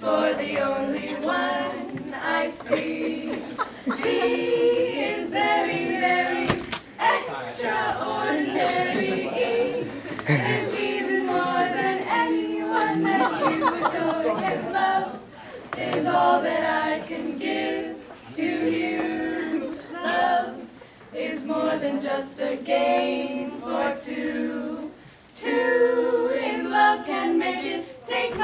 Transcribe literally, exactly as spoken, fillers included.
for the only one I see. He is very, very extraordinary. He is even more than anyone that you adore and love. Is all that I can give to you. Love is more than just a game for two. Two in love can make it. Take